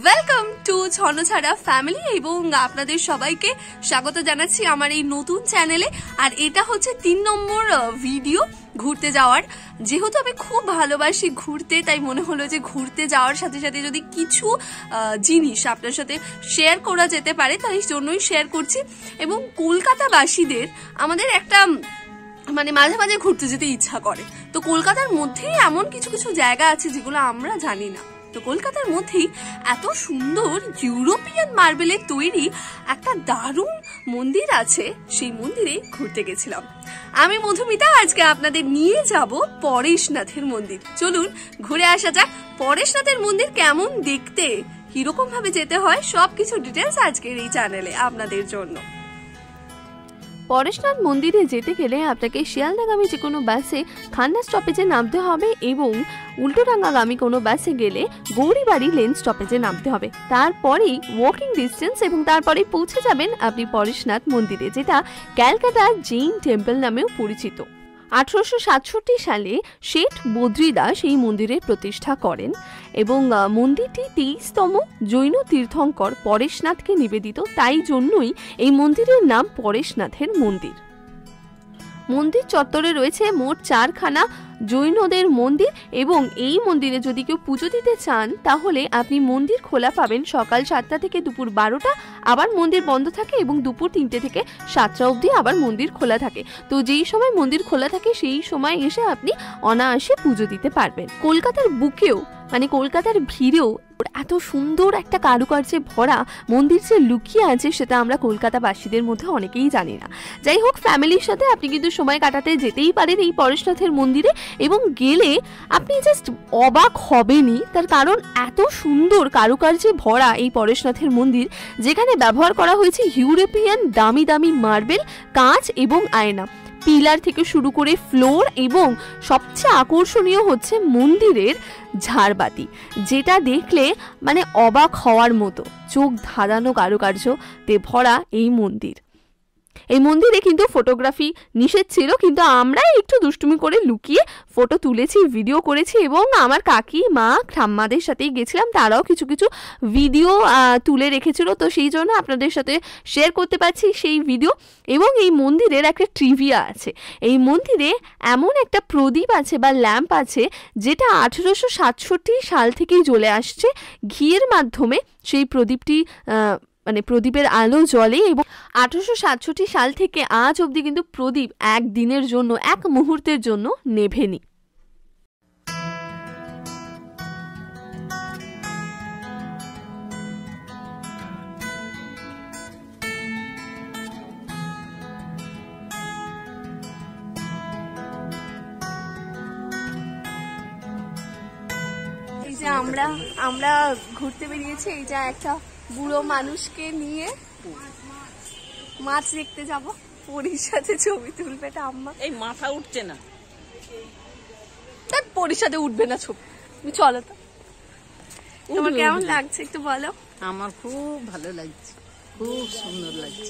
Welcome to ছন্নছাড়া family এবং আপনাদের সবাইকে স্বাগত জানাচ্ছি আমার এই নতুন চ্যানেলে। আর এটা হচ্ছে 3 নম্বর ভিডিও ঘুরতে যাওয়ার। যেহেতু আমি খুব ভালোবাসি ঘুরতে, তাই মনে হলো যে ঘুরতে যাওয়ার সাথে সাথে যদি কিছু জিনিস আপনার সাথে শেয়ার করা যেতে পারে তাই জন্যই শেয়ার করছি। এবং কলকাতাবাসীদের আমাদের একটা মানে মাঝে মাঝে ঘুরতে যেতে ইচ্ছা করে। তো কলকাতার মধ্যেই এমন কিছু কিছু জায়গা আছে যেগুলো আমরা জানি না। তো কলকাতার মধ্যেই এত সুন্দর ইউরোপিয়ান মার্বেলের তৈরি একটা দারুণ মন্দির আছে, সেই মন্দিরে ঘুরতে গেছিলাম আমি মধুমিতা। আজকে আপনাদের নিয়ে যাব পরেশনাথের মন্দির। চলুন ঘুরে আসা যাক। পরেশনাথের মন্দির কেমন দেখতে, কিরকম ভাবে যেতে হয়, সবকিছু ডিটেলস আজকের এই চ্যানেলে আপনাদের জন্য। পরেশনাথ মন্দিরে যেতে গেলে আপনাকে শিয়ালদাগামী যে কোনো বাসে খান্না স্টপেজে নামতে হবে এবং উল্টোডাঙ্গাগামী কোনো বাসে গেলে গৌরীবাড়ি লেন স্টপেজে নামতে হবে। তারপরেই ওয়াকিং ডিস্টেন্স এবং তারপরেই পৌঁছে যাবেন আপনি পরেশনাথ মন্দিরে, যেটা ক্যালকাটা জৈন টেম্পল নামেও পরিচিত। 1867 সালে শেঠ বদ্রীদাস এই মন্দিরের প্রতিষ্ঠা করেন এবং মন্দিরটি 23তম জৈন তীর্থঙ্কর পরেশনাথকে নিবেদিত, তাই জন্যই এই মন্দিরের নাম পরেশনাথের মন্দির। মন্দির চত্বরে রয়েছে মোট 4খানা জৈনদের মন্দির এবং এই মন্দিরে যদি কেউ পুজো দিতে চান তাহলে আপনি মন্দির খোলা পাবেন সকাল 7টা থেকে দুপুর 12টা, আবার মন্দির বন্ধ থাকে এবং দুপুর 3টে থেকে 7টা অবধি আবার মন্দির খোলা থাকে। তো যেই সময় মন্দির খোলা থাকে সেই সময় এসে আপনি অনায়াসে পুজো দিতে পারবেন। কলকাতার বুকেও মানে কলকাতার ভিড়েও এত সুন্দর একটা কারুকার্যে ভরা মন্দির যে লুকিয়ে আছে সেটা আমরা কলকাতাবাসীদের মধ্যে অনেকেই জানি না। যাই হোক, ফ্যামিলির সাথে আপনি কিন্তু সময় কাটাতে যেতেই পারেন এই পরেশনাথের মন্দিরে এবং গেলে আপনি জাস্ট অবাক হবেনই। তার কারণ এত সুন্দর কারুকার্যে ভরা এই পরেশনাথের মন্দির, যেখানে ব্যবহার করা হয়েছে ইউরোপিয়ান দামি দামি মার্বেল, কাঁচ এবং আয়না, পিলার থেকে শুরু করে ফ্লোর, এবং সবচেয়ে আকর্ষণীয় হচ্ছে মন্দিরের ঝাড়বাতি, যেটা দেখলে মানে অবাক হওয়ার মতো চোখ ধাঁধানো কারুকার্যতে ভরা এই মন্দির। এই মন্দিরে কিন্তু ফটোগ্রাফি নিষেধ ছিল, কিন্তু আমরা একটু দুষ্টুমি করে লুকিয়ে ফটো তুলেছি, ভিডিও করেছি এবং আমার কাকি মা ঠাম্মাদের সাথেই গেছিলাম, তারাও কিছু কিছু ভিডিও তুলে রেখেছিল। তো সেই জন্য আপনাদের সাথে শেয়ার করতে পারছি সেই ভিডিও। এবং এই মন্দিরের একটা ট্রিভিয়া আছে, এই মন্দিরে এমন একটা প্রদীপ আছে বা ল্যাম্প আছে যেটা 1867 সাল থেকেই জ্বলে আসছে। ঘিয়ের মাধ্যমে সেই প্রদীপটি মানে প্রদীপের আলো জ্বলে এবং 1867 সাল থেকে আজ অবধি কিন্তু প্রদীপ এক দিনের জন্য, এক মুহূর্তের জন্য নেভেনি। এই যে আমরা ঘুরতে বেরিয়েছি, এই যে একটা বুড়ো মানুষকে নিয়ে মাছ দেখতে যাব, পরীর সাথে ছবি তুলবে ঠাম্মা। এই মাথা উঠছে না, তার পরীর সাথে উঠবে না ছবি। তুমি চলো তো, তোমার কেমন লাগছে একটু বলো। আমার খুব ভালো লাগছে, খুব সুন্দর লাগছে।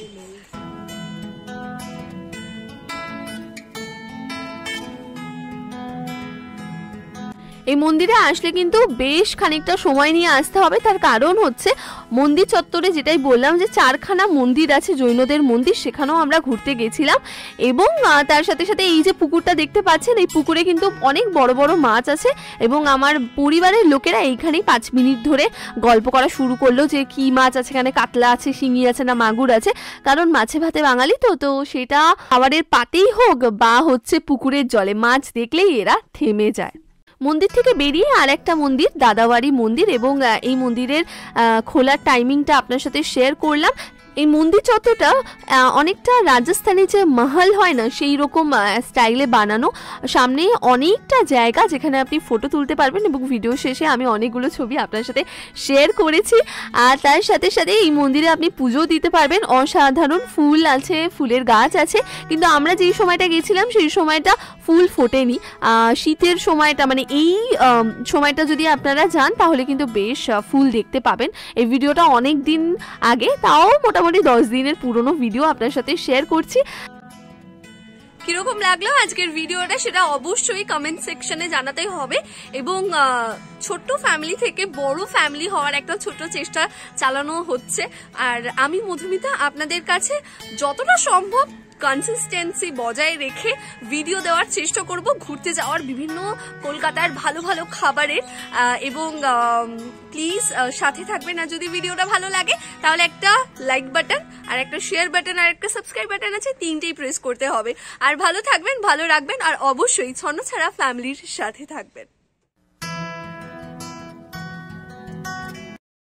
এই মন্দিরে আসলে কিন্তু বেশ খানিকটা সময় নিয়ে আসতে হবে। তার কারণ হচ্ছে মন্দির চত্বরে যেটাই বললাম যে 4খানা মন্দির আছে জৈনদের মন্দির, সেখানেও আমরা ঘুরতে গেছিলাম। এবং তার সাথে সাথে এই যে পুকুরটা দেখতে পাচ্ছেন, এই পুকুরে কিন্তু অনেক বড় বড় মাছ আছে এবং আমার পরিবারের লোকেরা এইখানেই 5 মিনিট ধরে গল্প করা শুরু করলো যে কি মাছ আছে, এখানে কাতলা আছে, শিঙি আছে না মাগুর আছে। কারণ মাছে ভাতে বাঙালি তো সেটা খাবারের পাতেই হোক বা হচ্ছে পুকুরের জলে, মাছ দেখলেই এরা থেমে যায়। মন্দির থেকে বেরিয়ে আর একটা মন্দির দাদাবাড়ি মন্দির, এবং এই মন্দিরের খোলার টাইমিংটা আপনার সাথে শেয়ার করলাম। এই মন্দির চত্বরটা অনেকটা রাজস্থানে যে মহল হয় না সেই রকম স্টাইলে বানানো। সামনে অনেকটা জায়গা যেখানে আপনি ফটো তুলতে পারবেন এবং ভিডিও শেষে আমি অনেকগুলো ছবি আপনার সাথে শেয়ার করেছি। আর তার সাথে সাথে এই মন্দিরে আপনি পুজো দিতে পারবেন। অসাধারণ ফুল আছে, ফুলের গাছ আছে, কিন্তু আমরা যেই সময়টা গেছিলাম সেই সময়টা ফুল ফোটেনি। শীতের সময়টা মানে এই সময়টা যদি আপনারা যান তাহলে কিন্তু বেশ ফুল দেখতে পাবেন। এই ভিডিওটা অনেক দিন আগে, তাও মোটামুটি 10 দিনের পুরনো ভিডিও আপনার সাথে শেয়ার করছি। কিরকম লাগলো আজকের ভিডিওটা সেটা অবশ্যই কমেন্ট সেকশনে জানাতেই হবে। এবং ছোট্ট ফ্যামিলি থেকে বড় ফ্যামিলি হওয়ার একটা ছোট্ট চেষ্টা চালানো হচ্ছে। আর আমি মধুমিতা আপনাদের কাছে যতটা সম্ভব কনসিস্টেন্সি বজায় রেখে ভিডিও দেওয়ার চেষ্টা করব, ঘুরতে যাওয়ার বিভিন্ন কলকাতার ভালো ভালো খাবারের। এবং প্লিজ সাথে থাকবেন। আর যদি ভিডিওটা ভালো লাগে তাহলে একটা লাইক বাটন আর একটা শেয়ার বাটন আর একটা সাবস্ক্রাইব বাটন আছে, তিনটেই প্রেস করতে হবে। আর ভালো থাকবেন, ভালো রাখবেন, আর অবশ্যই ছন্নছাড়া ফ্যামিলির সাথে থাকবেন।